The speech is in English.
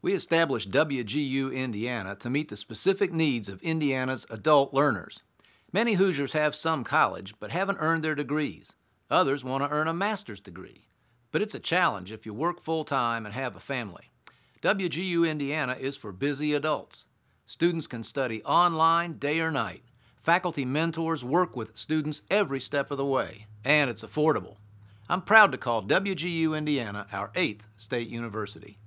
We established WGU Indiana to meet the specific needs of Indiana's adult learners. Many Hoosiers have some college but haven't earned their degrees. Others want to earn a master's degree. But it's a challenge if you work full-time and have a family. WGU Indiana is for busy adults. Students can study online day or night. Faculty mentors work with students every step of the way, and it's affordable. I'm proud to call WGU Indiana our 8th state university.